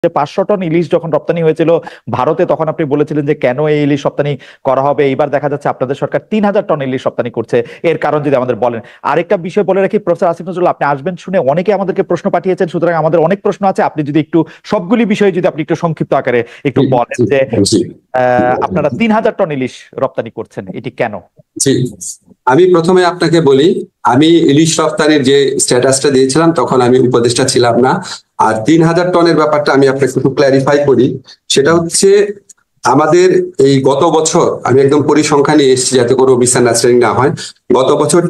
যে 500 টন ইলিশ যখন রপ্তানি হয়েছিল ভারতে, তখন আপনি বলেছিলেন যে কেন এই ইলিশ রপ্তানি করা হবে। এইবার দেখা যাচ্ছে আপনাদের সরকার 3000 টন ইলিশ রপ্তানি করছে, এর কারণ যদি আমাদের বলেন। আরেকটা বিষয় বলে রাখি, প্রফেসর আসিফ নজরুল, আপনি আসবেন শুনে অনেকে আমাদেরকে প্রশ্ন পাঠিয়েছেন, সুতরাং আমাদের অনেক প্রশ্ন আছে। আপনি যদি একটু সবগুলি বিষয়ে যদি আপনি একটু সংক্ষিপ্ত আকারে একটু বলেন যে আপনারা 3000 টন ইলিশ রপ্তানি করছেন, এটি কেন? জি, আমি প্রথমে আপনাকে বলি, আমি ইলিশ রপ্তানির যে স্ট্যাটাসটা দিয়েছিলাম তখন আমি উপদেষ্টা ছিলাম না। আর 3000 টনের ব্যাপারটা আমি আপনাকে একটু ক্ল্যারিফাই করি। সেটা হচ্ছে আমাদের এই গত বছর, আমি একদম পরিসংখ্যান নিয়ে এসেছি যাতে কোনো মিসআন্ডারস্ট্যান্ডিং না হয়। গত বছর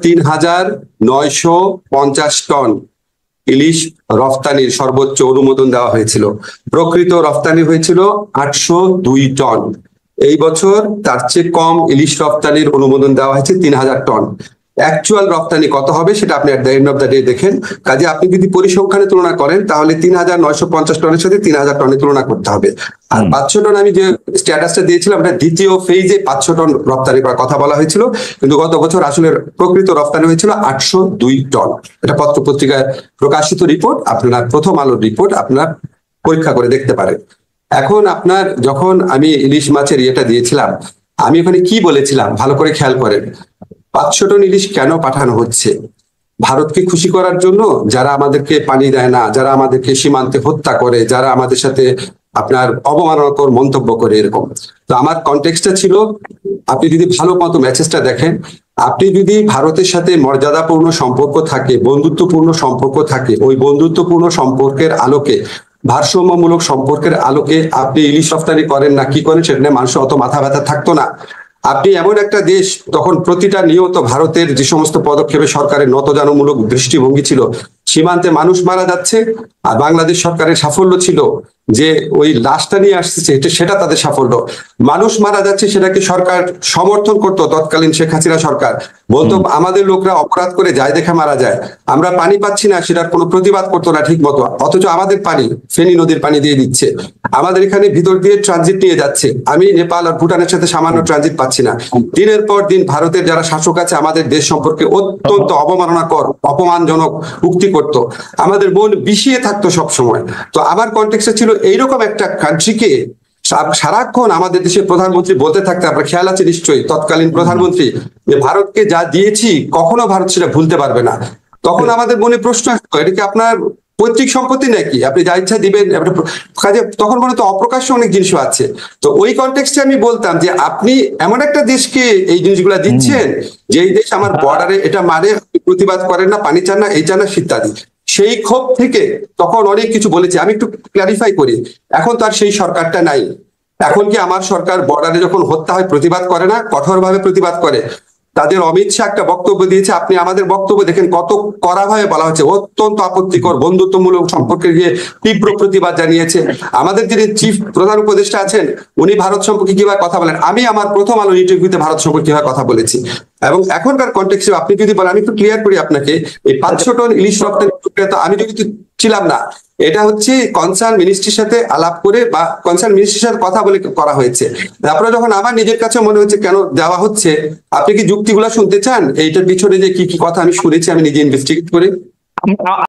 3950 টন ইলিশ রফতানির সর্বোচ্চ অনুমোদন দেওয়া হয়েছিল। প্রকৃত রফতানি হয়েছিল 802 টন। এই বছর তার চেয়ে কম ইলিশ রফতানির অনুমোদন দেওয়া হয়েছে 3000 টন। অ্যাকচুয়াল রপ্তানি কত হবে সেটা আপনি at the end of the day দেখেন। কাজে আপনি যদি পরিসংখ্যানে তুলনা করেন তাহলে 3950 টনের সাথে 3000 টনের তুলনা করতে হবে। আর 500 টন আমি যে স্ট্যাটাসটা দিয়েছিলাম, এটা দ্বিতীয় ফেজে 500 টন রপ্তানি করার কথা বলা হয়েছিল, কিন্তু গত বছর আসলে প্রকৃত রপ্তানি হয়েছিল 802 টন। এটা পত্র পত্রিকায় প্রকাশিত রিপোর্ট, আপনারা প্রথম আলোর রিপোর্ট আপনার পরীক্ষা করে দেখতে পারেন। এখন আপনার যখন আমি ইলিশ মাছের ইয়েটা দিয়েছিলাম, আমি ওখানে কি বলেছিলাম ভালো করে খেয়াল করেন। 500 টন ইলিশ কেন পাঠানো হচ্ছে? ভারতকে খুশি করার জন্য, যারা আমাদেরকে পানি দেয় না, যারা আমাদেরকে সীমান্তে হত্যা করে, যারা আমাদের সাথে আপনার অবমাননাকর মন্তব্য করে, এরকম। তো আমার কনটেক্সটটা ছিল, আপনি যদি ভালো মতো মেসেজটা দেখেন, আপনি যদি ভারতের সাথে মর্যাদাপূর্ণ সম্পর্ক থাকে, বন্ধুত্বপূর্ণ সম্পর্ক থাকে, ওই বন্ধুত্বপূর্ণ সম্পর্কের আলোকে, ভারসাম্যমূলক সম্পর্কের আলোকে আপনি ইলিশ রপ্তানি করেন না কি করেন সেটা নিয়ে মানুষের অত মাথা ব্যথা থাকতো না। আপনি এমন একটা দেশ, তখন প্রতিটা নিয়ত ভারতের যে সমস্ত পদক্ষেপে সরকারের নতজানুমূলক দৃষ্টিভঙ্গি ছিল, সীমান্তে মানুষ মারা যাচ্ছে, আর বাংলাদেশ সরকারের সাফল্য ছিল যে ওই লাশটা নিয়ে আসছে, সেটা তাদের সাফল্য। মানুষ মারা যাচ্ছে সেটাকে সরকার সমর্থন করতো, তৎকালীন শেখ হাসিনা সরকার বলতো আমাদের লোকরা অপরাধ করে যায় দেখে মারা যায়, আমরা পানি পাচ্ছি না সেটার কোনো প্রতিবাদ করতো না ঠিক মতো, অথচ আমাদের পানি ফেনী নদীর পানি দিয়ে দিচ্ছে, আমাদের এখানে ভিতর দিয়ে ট্রানজিট নিয়ে যাচ্ছে। আমি নেপাল আর ভুটানের সাথে সামান্য ট্রানজিট পাচ্ছি না। দিনের পর দিন ভারতের যারা শাসক আছে আমাদের দেশ সম্পর্কে অত্যন্ত অবমাননাকর, অপমানজনক উক্তি করতো, আমাদের মন বিষিয়ে থাকতো সব সময়। তো আমার কনটেক্সটে ছিল এইরকম একটা কান্ট্রিকে সারাক্ষণ আমাদের দেশের প্রধানমন্ত্রী বলতে থাকতে, আপনার খেয়াল আছে নিশ্চয়ই, তৎকালীন প্রধানমন্ত্রী, যে ভারতকে যা দিয়েছি কখনো ভারত সেটা ভুলতে পারবে না। তখন আমাদের মনে প্রশ্ন আসতো, এটা কি আপনার পৈতৃক সম্পত্তি নাকি, আপনি যা ইচ্ছা দিবেন? কাজে তখন মনে তো অপ্রকাশ্য অনেক জিনিসও আছে। তো ওই কনটেক্সটে আমি বলতাম যে আপনি এমন একটা দেশকে এই জিনিসগুলা দিচ্ছেন, যে এই দেশ আমার বর্ডারে এটা মারে, প্রতিবাদ করেন না, পানি চান না, এই চান না, ইত্যাদি। সেই ক্ষোভ থেকে তখন অনেক কিছু বলেছি। আমি একটু ক্লারিফাই করি, এখন তো আর সেই সরকারটা নাই। এখন কি আমার সরকার বর্ডারে যখন হত্যা হয় প্রতিবাদ করে না? কঠোরভাবে প্রতিবাদ করে। তাদের অমিত শাহ একটা বক্তব্য দিয়েছে, আপনি আমাদের বক্তব্য দেখেন কত কড়াভাবে বলা হচ্ছে, অত্যন্ত আপত্তিকর, বন্ধুত্বমূলক সম্পর্কে গিয়ে তীব্র প্রতিবাদ জানিয়েছে। আমাদের যিনি চিফ প্রধান উপদেষ্টা আছেন উনি ভারত সম্পর্কে কিভাবে কথা বলেন, আমি আমার প্রথম আলো ইন্টারভিউতে ভারত সম্পর্কে কিভাবে কথা বলেছি। এবং এখনকার কনটেক্সটে আপনি যদি বলেন, আমি একটু ক্লিয়ার করি আপনাকে, এই 500 টন ইলিশ রপ্তানি প্রক্রিয়া আমি যদি ছিলাম না, এটা হচ্ছে কনসার্ন মিনিস্ট্রির সাথে আলাপ করে বা কনসার্ন মিনিস্ট্রির সাথে কথা বলে করা হয়েছে। তারপরে যখন আমার নিজের কাছে মনে হচ্ছে কেন দেওয়া হচ্ছে, আপনি কি যুক্তিগুলা শুনতে চান? এইটার পিছনে যে কি কি কথা আমি শুনেছি আমি নিজে ইনভেস্টিগেট করে।